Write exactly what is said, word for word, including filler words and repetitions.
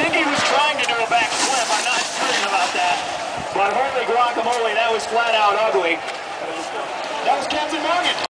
think he was trying to do a back flip. I'm not certain about that. But holy guacamole, that was flat out ugly. That was Captain Morgan.